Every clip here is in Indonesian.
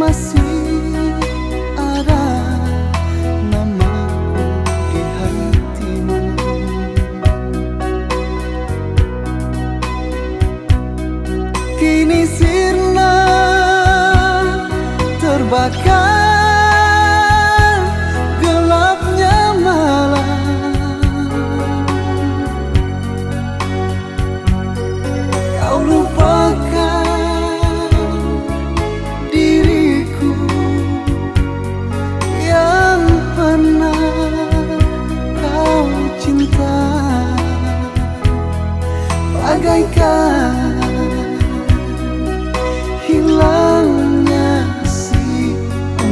masih ada namaku di hatimu. Kini sirna terbakar gelapnya malam. Kau lupakan diriku yang pernah kau cinta, bagaikan hilangnya si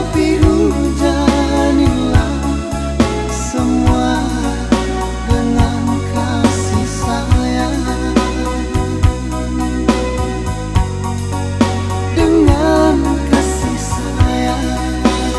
Tapi hujanilah semua dengan kasih sayang, dengan kasih sayang.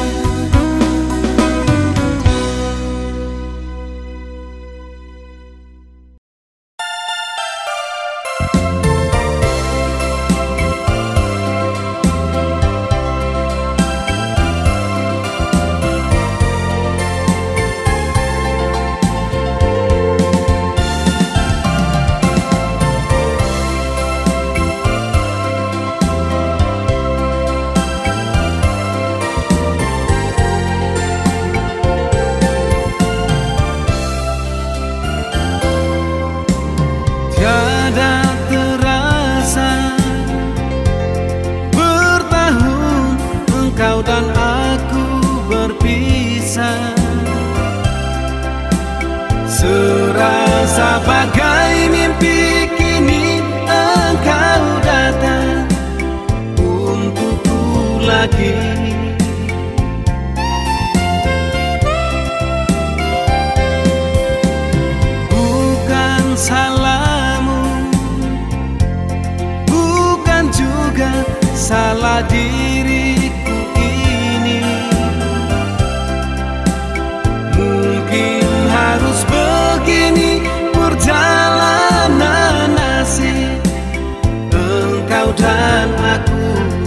Tiada terasa bertahun engkau dan aku berpisah, serasa bagai mimpi kini engkau datang untukku lagi. Bukan salahmu, bukan juga salah diriku ini. Mungkin harus begini perjalanan nasib engkau dan aku.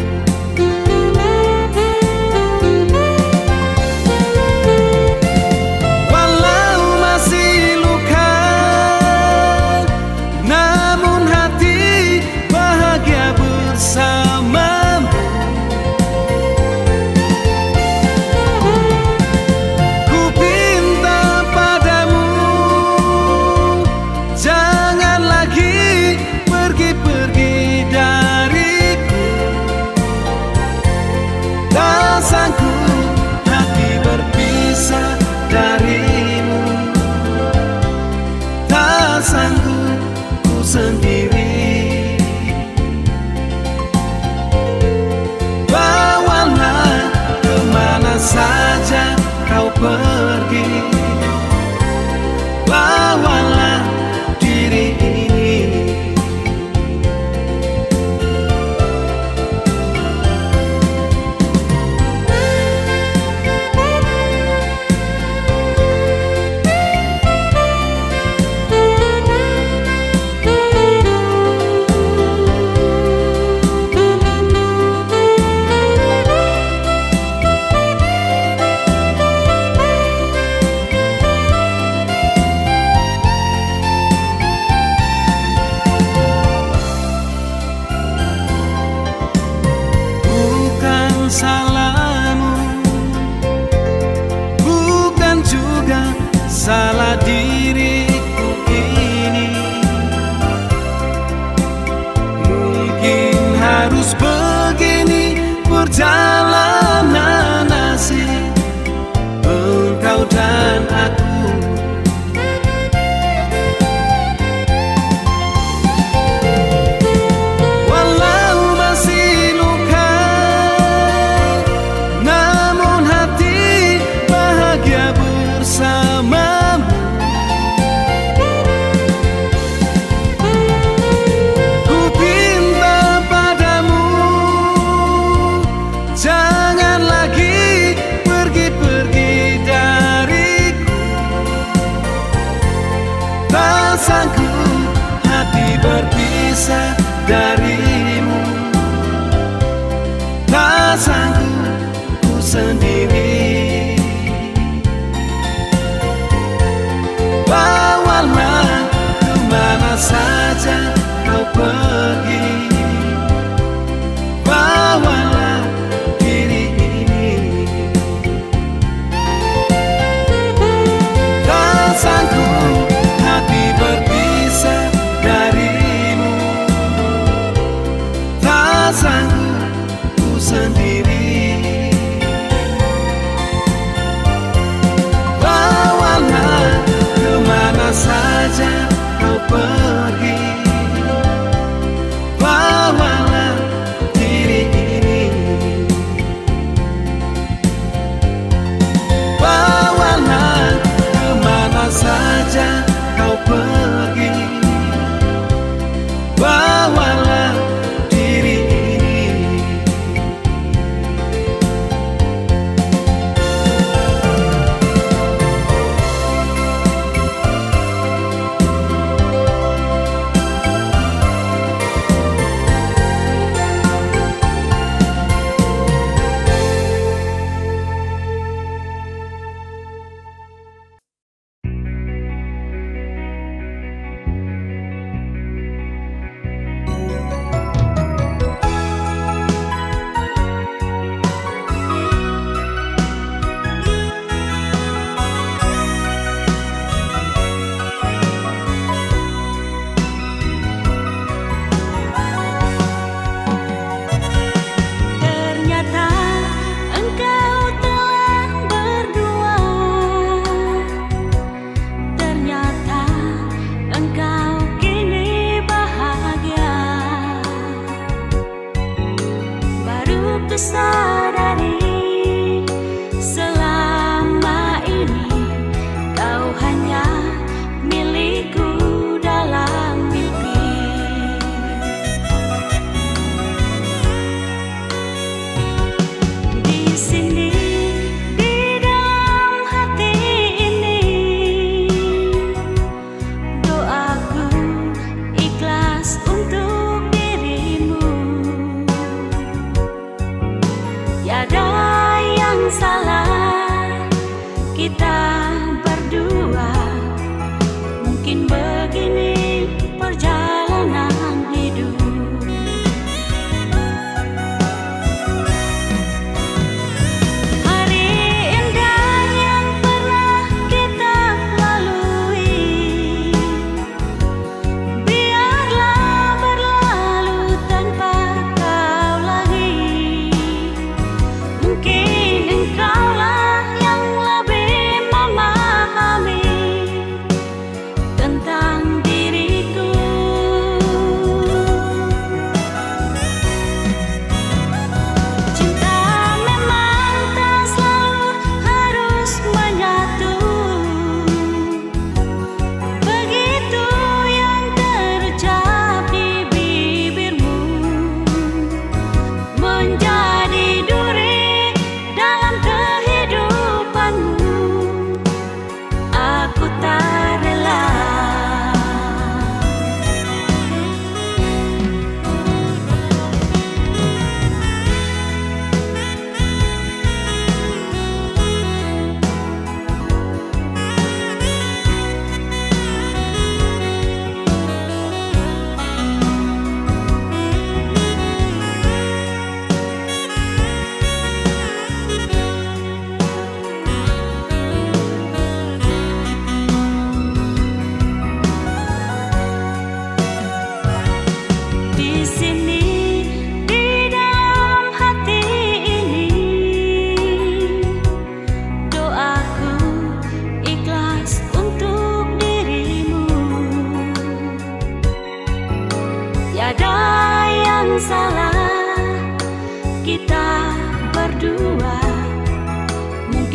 Walau masih luka, namun hati bahagia bersamamu. Ku pinta padamu, jangan lagi pergi-pergi dariku. Tak sanggup hati berpisah darimu, tak sanggup ku sendiri. Bawalah kemana saja kau pergi, bawalah diri ini. Bukan salahmu, bukan juga salah diriku ini. Mungkin harus begini perjalanan nasib engkau dan aku. Walau masih luka, namun hati bahagia bersamamu. Ku pinta padamu, jangan lagi pergi-pergi dariku. Tak sanggup hati berpisah darimu, tak sanggup ku sendiri. Bawalah kemana saja kau pergi, bawalah diri ini. Tak sanggup hati berpisah darimu, tak sanggup ku sendiri. Bawalah kemana saja kau pergi, bawalah diri ini.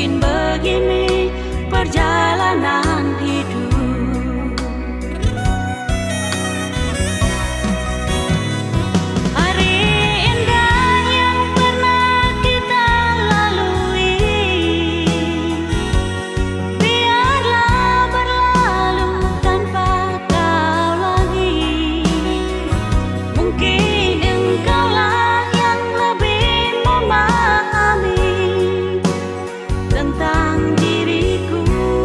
mungkin begini perjalanan hidup. Hari indah yang pernah kita lalui, biarlah berlalu tanpa kau lagi. Mungkin engkaulah yang lebih memahami tentang diriku.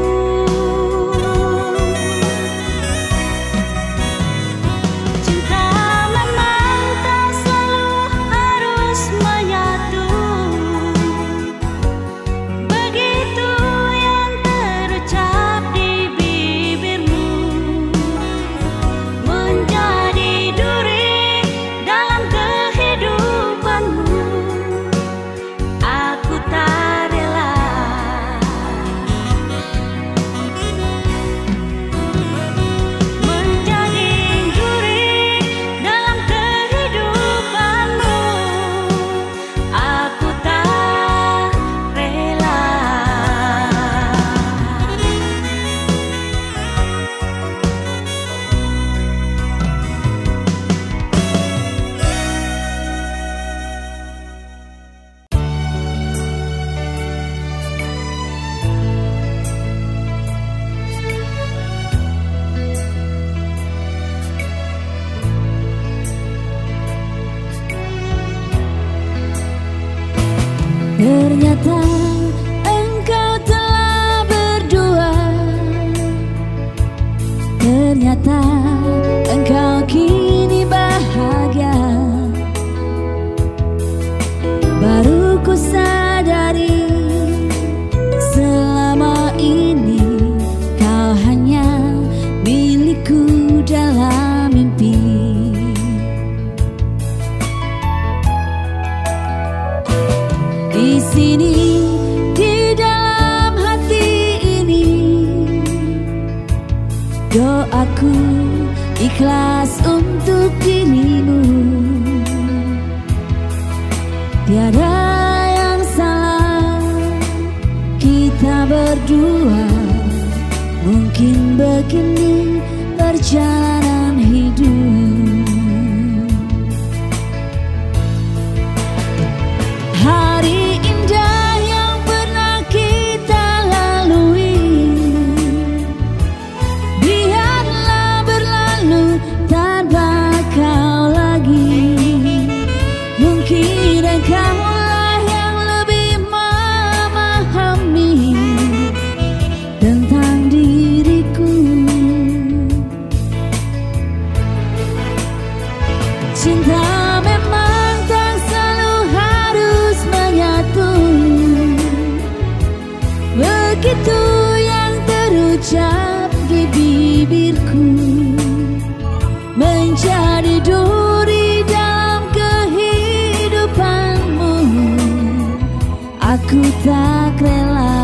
Cinta memang tak selalu harus menyatu, begitu yang terucap di bibirmu menjadi duri dalam kehidupanmu. Aku tak rela menjadi duri dalam kehidupanmu. Aku tak rela. Ternyata engkau telah berdua. Ternyata engkau kini bahagia. Baru ku sadari selama ini kau hanya milikku dalam mimpi. Di sini, di dalam hati ini, doaku ikhlas untuk dirimu. Tiada yang salah, kita berdua. Mungkin begini perjalanan hidup. Hari indah yang pernah kita lalui, biarlah berlalu tanpa kau lagi. Mungkin engkaulah yang lebih memahami tentang diriku. Cinta memang tak selalu harus menyatu, begitu yang terucap di bibirku menjadi duri dalam kehidupanmu. Aku tak rela.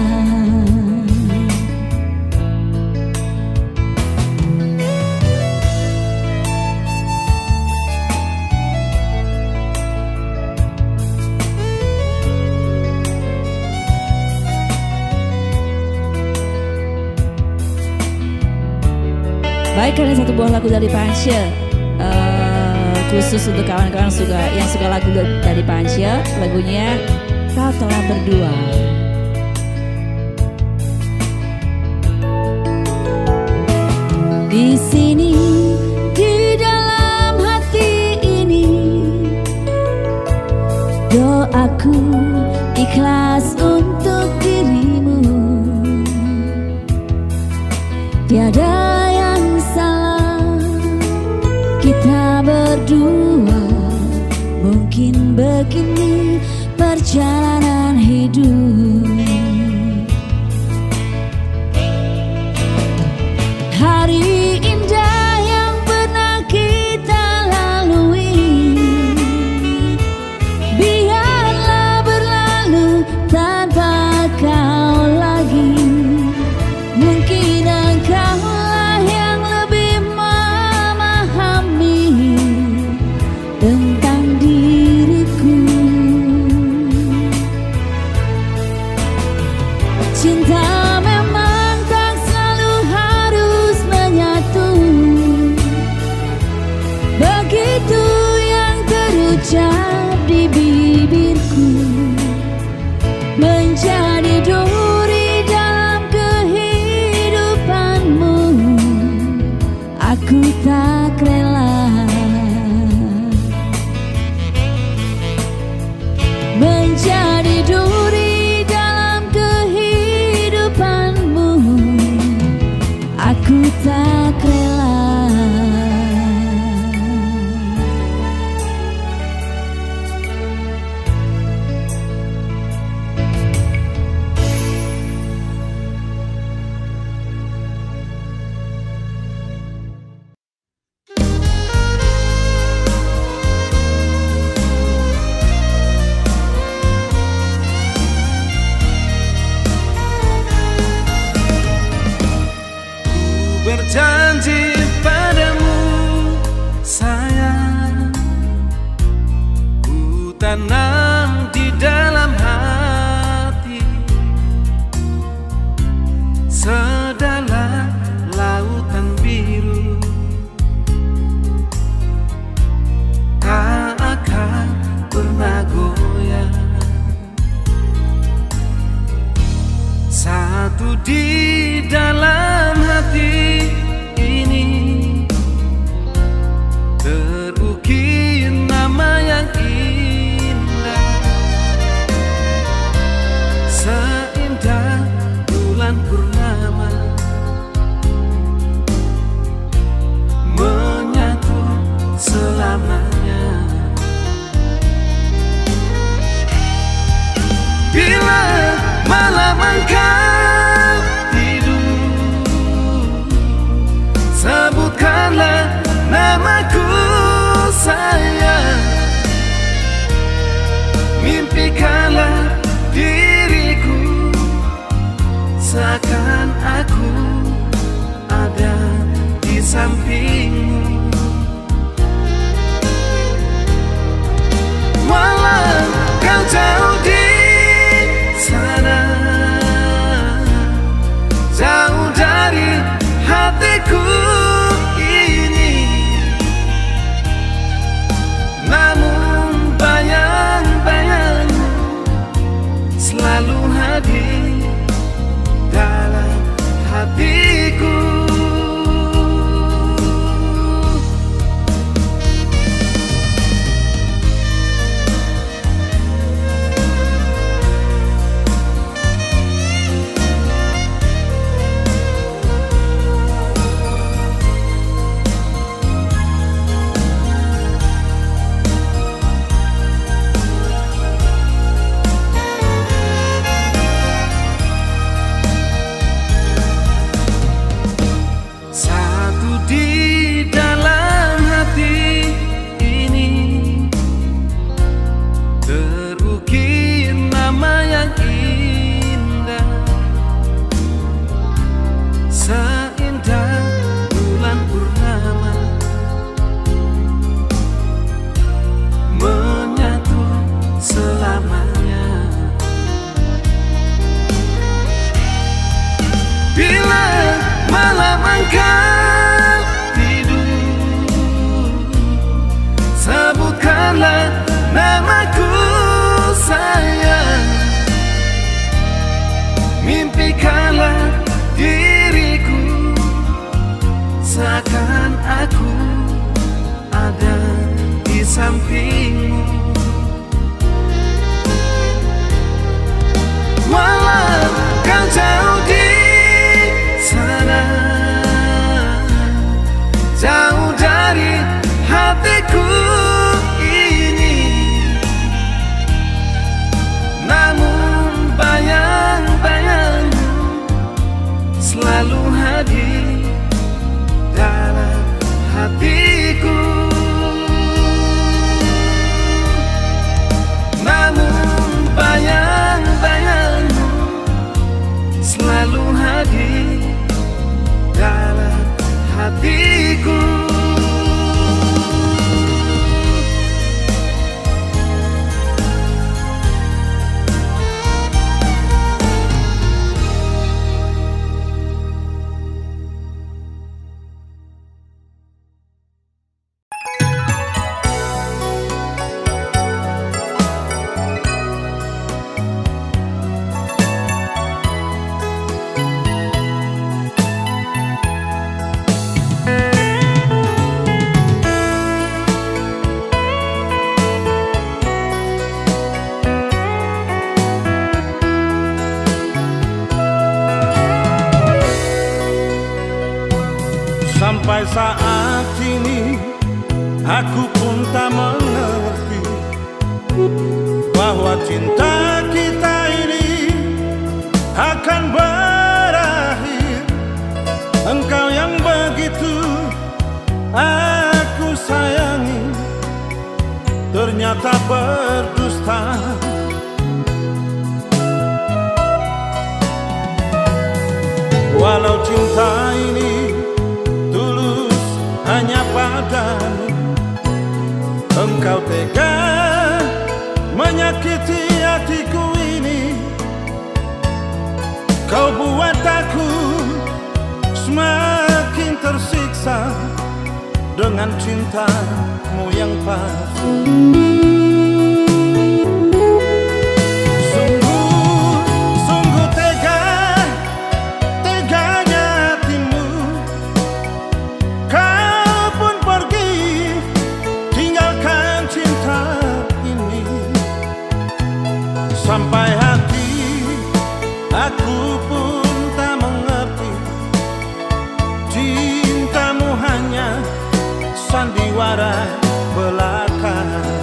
Baik, kalian satu buah lagu dari Pansya, khusus untuk kawan-kawan yang suka lagu dari Pansya. Lagunya Kau Telah Berdua. Di sini, di dalam hati ini, doaku ikhlas untuk dirimu. Tiada yang salah, kita berdua. Mungkin begini perjalanan hidup. Hari indah yang pernah kita lalui, biarlah berlalu tanpa kau lagi. Mungkin engkaulah yang lebih memahami tentang diriku. Cinta memang tak selalu harus menyatu. Begitu yang terucap di bibirku menjadi duri dalam kehidupanmu. Aku tak rela menjadi duri dalam kehidupanmu. Aku tak rela. Berjanji padamu sayang, ku tanam di dalam hati sedalam lautan biru, tak akan pernah goyah. Satu di dalam hati ini terukir nama yang indah, seindah bulan purnama menyatu selamanya. Bila malam engkau tidur, sebutkanlah namaku sayang, mimpikanlah diriku seakan aku ada di sampingmu. Walau kau jauh di sana, jauh dari hatiku ini, namun bayang-bayangmu selalu hadir dalam hatiku. Namaku sayang, mimpikanlah diriku seakan aku ada di sampingmu. Walau kau jauh di sana, Sampai saat ini aku pun tak mengerti bahwa cinta kita ini akan berakhir. Engkau yang begitu aku sayangi ternyata berdusta. Walau cinta ini tulus hanya padamu, engkau tega menyakiti hatiku ini. Kau buat aku semakin tersiksa dengan cintamu yang palsu. Sungguh teganya hatimu. Kau pun pergi tinggalkan cinta ini. Sampai hati aku pun tak mengerti, cintamu hanya sandiwara belaka.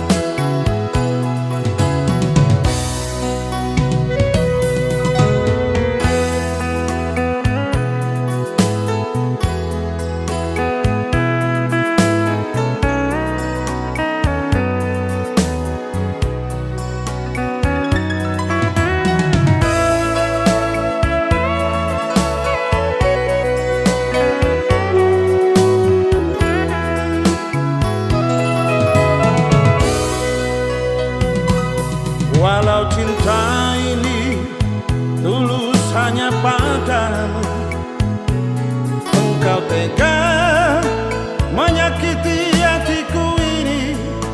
Walau cinta ini tulus hanya padamu, engkau tega menyakiti hatiku ini.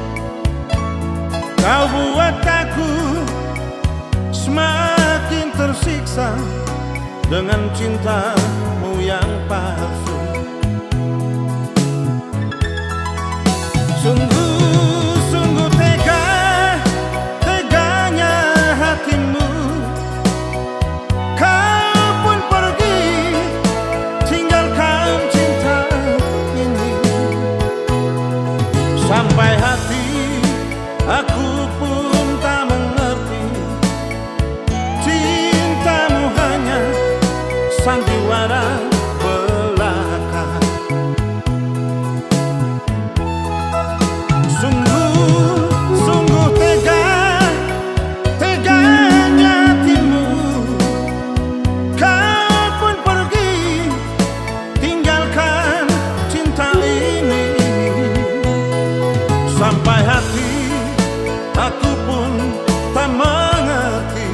Kau buat aku semakin tersiksa dengan cintamu yang palsu. Sungguh teganya hatimu. Kau pun pergi tinggalkan cinta ini. Sampai hati aku pun tak mengerti, cintamu hanya sandiwara belaka. Sungguh teganya hatimu. Kau pun pergi tinggalkan cinta ini. Sampai hati aku pun tak mengerti,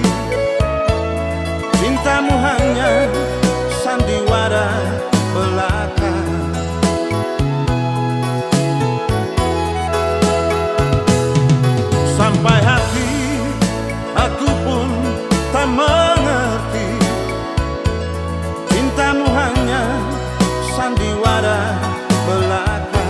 cintamu hanya sandiwara belaka. Sampai hati aku pun tak mengerti, cintamu hanya sandiwara belaka.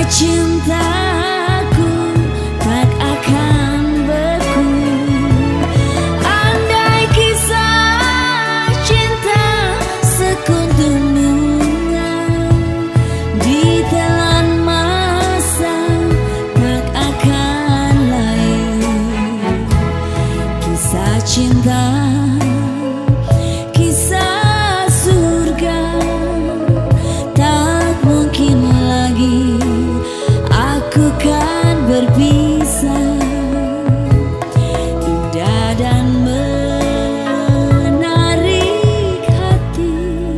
cintaku tak akan beku. Andai kisah cinta sekuntum bunga ditelan masa tak akan lain. Kisah cinta, kisah surga, tak mungkin lagi aku kan berpisah. Indah dan menarik hati,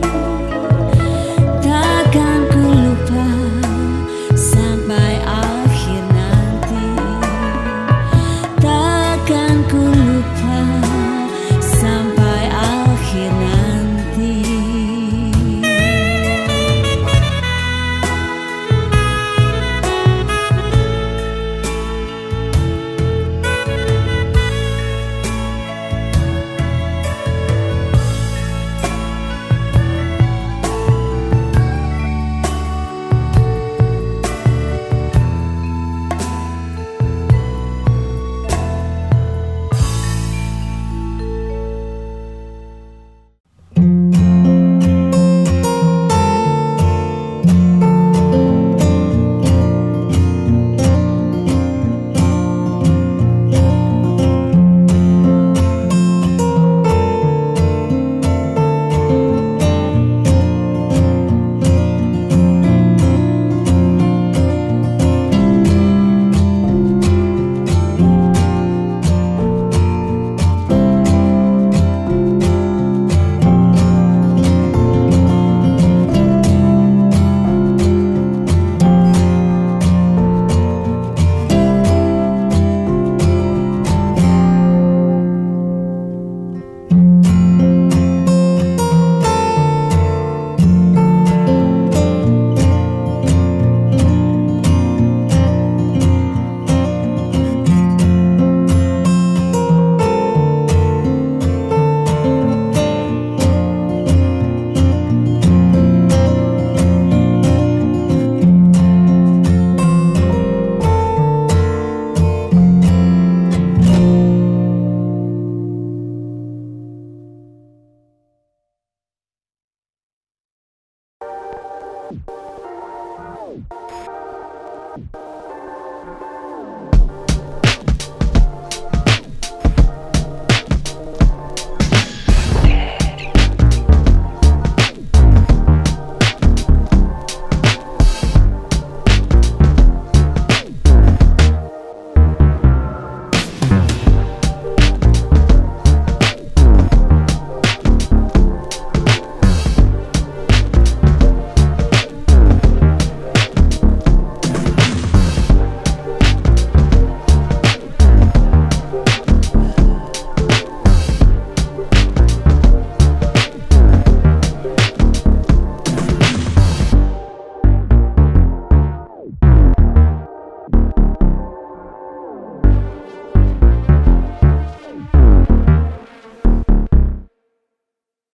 takkan ku lupa sampai akhir nanti. Takkan ku lupa